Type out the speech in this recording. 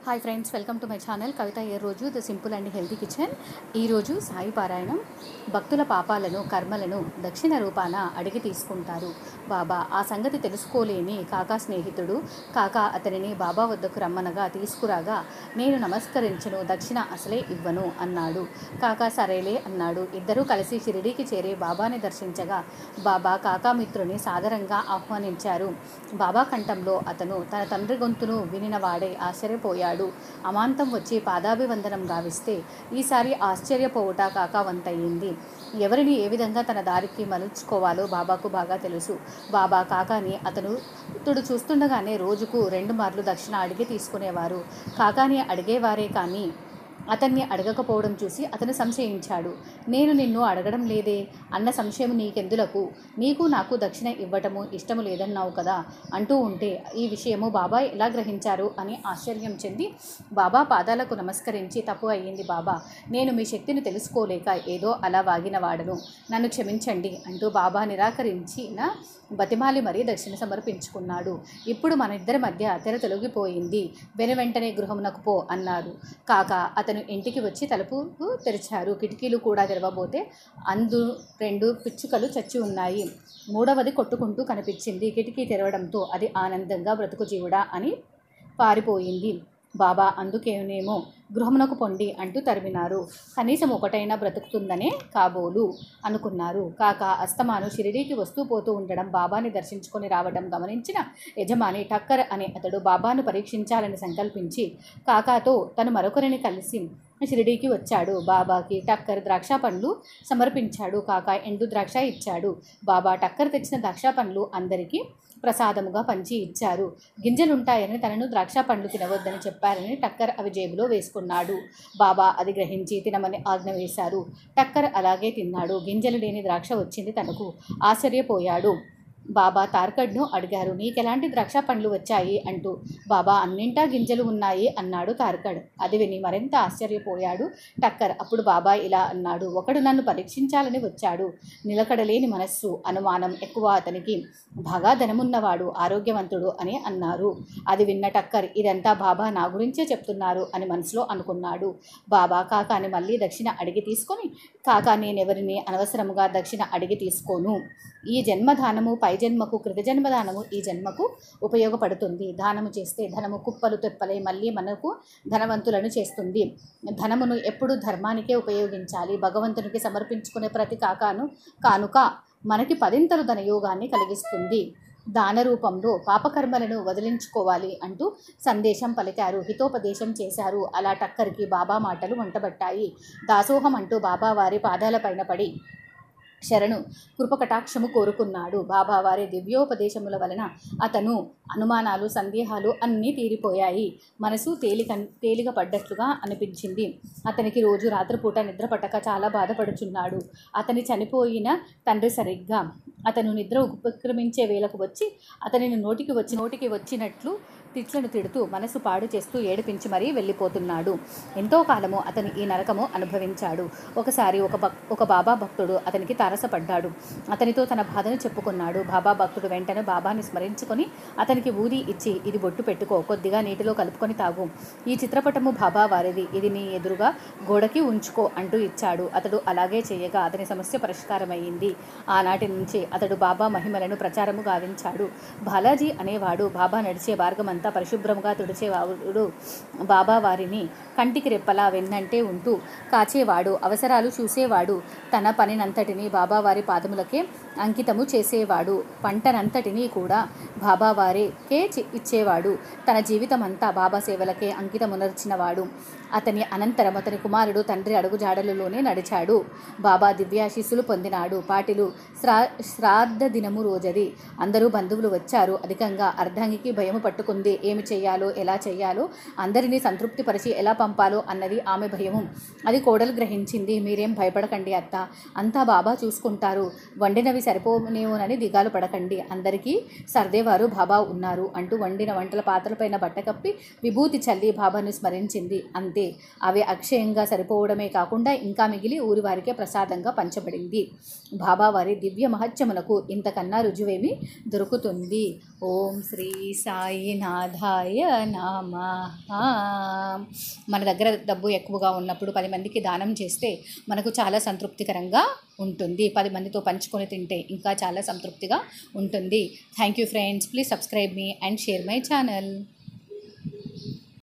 Hi friends, welcome to my channel Kavitha ఏ రోజు the simple and healthy kitchen. ఈరోజు సాయి పారాయణం. భక్తుల పాపాలను కర్మలను దక్షిణ రూపాన అడిగి తీసుకుంటారు బాబా. ఆ సంగతి తెలుసుకోలేని కాకా స్నేహితుడు కాకా అతనిని బాబా వద్దకు రమ్మనగా తీసుకురాగా, నేను నమస్కరించను, దక్షిణ అసలే ఇవ్వను అన్నాడు. కాకా సరేలే అన్నాడు. ఇద్దరూ కలిసి షిరిడీకి చేరి బాబాని దర్శించగా బాబా కాకామిత్రుని సాదరంగా ఆహ్వానించారు. బాబా కంఠంలో అతను తన తండ్రి గొంతును వినినవాడే ఆశ్చర్యపోయాడు. అమాంతం వచ్చి పాదాభివందనం గావిస్తే ఈసారి ఆశ్చర్యపోవుట కాకా వంతయింది. ఎవరిని ఏ విధంగా తన దారికి మలుచుకోవాలో బాబాకు బాగా తెలుసు. బాబా కాకాని అతడు చూస్తుండగానే రోజుకు 2 మార్లు దక్షిణ అడిగి తీసుకునేవారు. కాకాని అడిగేవారే కానీ అతన్ని అడగకపోవడం చూసి అతను సంశయించాడు. నేను నిన్ను అడగడం లేదే అన్న సంశయం నీకెందులకు? నీకు నాకు దక్షిణ ఇవ్వటము ఇష్టము లేదన్నావు కదా అంటూ ఉంటే ఈ విషయము బాబా ఎలా గ్రహించారు అని ఆశ్చర్యం చెంది బాబా పాదాలకు నమస్కరించి, తప్పు అయ్యింది బాబా, నేను మీ శక్తిని తెలుసుకోలేక ఏదో అలా వాగిన వాడను, నన్ను క్షమించండి అంటూ బాబా నిరాకరించిన బతిమాలి మరీ దక్షిణ సమర్పించుకున్నాడు. ఇప్పుడు మన ఇద్దరి మధ్య తెర తొలగిపోయింది, వెనువెంటనే గృహమునకు పో అన్నారు. కాకా అతను ఇంటికి వచ్చి తలుపు తెరిచారు. కిటికీలు కూడా తెరవబోతే 2 పిచ్చుకలు చచ్చి ఉన్నాయి. 3వది కొట్టుకుంటూ కనిపించింది. కిటికీ తెరవడంతో అది ఆనందంగా బ్రతుకు జీవుడా అని పారిపోయింది. బాబా అందుకేనేమో గృహమునకు పొండి అంటూ తరిమినారు. కనీసం ఒకటైనా బ్రతుకుతుందనే కాబోలు అనుకున్నారు. కాకా అస్తమాను షిరిడీకి వస్తూ పోతూ ఉండడం, బాబాని దర్శించుకొని రావడం గమనించిన యజమాని టక్కర్ అనే అతడు బాబాను పరీక్షించాలని సంకల్పించి కాకాతో తను మరొకరిని కలిసి షిరిడీకి వచ్చాడు. బాబాకి టక్కర్ ద్రాక్ష పండ్లు సమర్పించాడు. కాకా ఎండు ద్రాక్ష ఇచ్చాడు. బాబా టక్కర్ తెచ్చిన ద్రాక్ష పండ్లు అందరికీ ప్రసాదముగా పంచి ఇచ్చారు. గింజలుంటాయని తనను ద్రాక్ష పండ్లు తినవద్దని చెప్పారని టక్కర్ అవి జేబులో వేసుకున్నాడు. బాబా అది గ్రహించి తినమని ఆజ్ఞ వేశారు. టక్కర్ అలాగే తిన్నాడు. గింజలు లేని ద్రాక్ష వచ్చింది తనకు. ఆశ్చర్యపోయాడు. బాబా తార్కడ్ను అడిగారు, నీకెలాంటి ద్రాక్ష పండ్లు వచ్చాయి అంటూ. బాబా అన్నింటా గింజలు ఉన్నాయి అన్నాడు తార్కడ్. అది విని మరింత ఆశ్చర్యపోయాడు టక్కర్. అప్పుడు బాబా ఇలా అన్నాడు, ఒకడు నన్ను పరీక్షించాలని వచ్చాడు. నిలకడలేని మనస్సు, అనుమానం ఎక్కువ అతనికి. బాగా ధనమున్నవాడు, ఆరోగ్యవంతుడు అని అన్నారు. అది విన్న టక్కర్, ఇదంతా బాబా నా గురించే చెప్తున్నారు అని మనసులో అనుకున్నాడు. బాబా కాకాని మళ్ళీ దక్షిణ అడిగి తీసుకొని, కాకా నేనెవరిని అనవసరముగా దక్షిణ అడిగి తీసుకోను. ఈ జన్మదానము పై జన్మకు, కృతజన్మదానము ఈ జన్మకు ఉపయోగపడుతుంది. దానము చేస్తే ధనము కుప్పలు తెప్పలై మళ్ళీ మనకు ధనవంతులను చేస్తుంది. ధనమును ఎప్పుడు ధర్మానికే ఉపయోగించాలి. భగవంతునికి సమర్పించుకునే ప్రతి కానుక మనకి 10ంతలు ధనయోగాన్ని కలిగిస్తుంది. దాన రూపంలో పాపకర్మలను వదిలించుకోవాలి అంటూ సందేశం పలికారు, హితోపదేశం చేశారు. అలా టక్కర్కి బాబా మాటలు వంటబట్టాయి. దాసోహం అంటూ బాబా వారి పాదాలపైన పడి శరణు కృపకటాక్షము కోరుకున్నాడు. బాబావారి దివ్యోపదేశముల వలన అతను అనుమానాలు, సందేహాలు అన్నీ తీరిపోయాయి. మనసు తేలిక పడ్డట్లుగా అనిపించింది. అతనికి రోజు రాత్రిపూట నిద్ర పట్టక చాలా బాధపడుచున్నాడు. అతని చనిపోయిన తండ్రి సరిగ్గా అతను నిద్ర ఉపక్రమించే వేళకు వచ్చి అతనిని నోటికి వచ్చినట్లు తిట్లను తిడుతూ మనసు పాడు చేస్తూ ఏడిపించి మరీ వెళ్ళిపోతున్నాడు. ఎంతో కాలము అతను ఈ నరకము అనుభవించాడు. ఒకసారి ఒక బాబా భక్తుడు అతనికి తారసపడ్డాడు. అతనితో తన బాధను చెప్పుకున్నాడు. బాబా భక్తుడు వెంటనే బాబాని స్మరించుకొని అతనికి ఊది ఇచ్చి, ఇది బొట్టు పెట్టుకో, కొద్దిగా నీటిలో కలుపుకొని తాగు. ఈ చిత్రపటము బాబా వారిది, ఇది నీ ఎదురుగా గోడకి ఉంచుకో అంటూ ఇచ్చాడు. అతడు అలాగే చేయగా అతని సమస్య పరిష్కారమయ్యింది. ఆనాటి నుంచి అతడు బాబా మహిమలను ప్రచారము గావించాడు. బాలాజీ అనేవాడు బాబా నడిచే మార్గమంతా పరిశుభ్రంగా తుడిచేవాడు. బాబా వారిని కంటికి రెప్పలా వెన్నంటే ఉంటూ కాచేవాడు. అవసరాలు చూసేవాడు. తన పనినంతటినీ బాబావారి పాదములకే అంకితము చేసేవాడు. పంటనంతటినీ కూడా బాబావారికే ఇచ్చేవాడు. తన జీవితం అంతా బాబా సేవలకే అంకితమునర్చినవాడు. అతని అనంతరం అతని కుమారుడు తండ్రి అడుగుజాడలలోనే నడిచాడు. బాబా దివ్యాశీస్సులు పొందినాడు. పాటిలు శ్రాద్ధ దినము రోజది. అందరూ బంధువులు వచ్చారు. అధికంగా అర్ధాంగికి భయము పట్టుకుంది. ఏమి చెయ్యాలో, ఎలా చెయ్యాలో, అందరినీ సంతృప్తిపరిచి ఎలా పంపాలో అన్నది ఆమె భయము. అది కోడలు గ్రహించింది. మీరేం భయపడకండి అత్త, అంతా బాబా చూసుకుంటారు. వండినవి సరిపోనేమోనని దిగాలు పడకండి, అందరికీ సర్దేవారు బాబా ఉన్నారు అంటూ వండిన వంటల పాత్రలపైన బట్ట కప్పి విభూతి చల్లి బాబాను స్మరించింది. అంతే. అంతే. అవి అక్షయంగా సరిపోవడమే కాకుండా ఇంకా మిగిలి ఊరి వారికే ప్రసాదంగా పంచబడింది. బాబావారి దివ్య మహత్యమునకు ఇంతకన్నా రుజువేమి దొరుకుతుంది. ఓం శ్రీ సాయినాథాయ నమః. మన దగ్గర డబ్బు ఎక్కువగా ఉన్నప్పుడు 10 మందికి దానం చేస్తే మనకు చాలా సంతృప్తికరంగా ఉంటుంది. 10 మందితో పంచుకొని తింటే ఇంకా చాలా సంతృప్తిగా ఉంటుంది. Thank you friends. Please subscribe me and share my channel.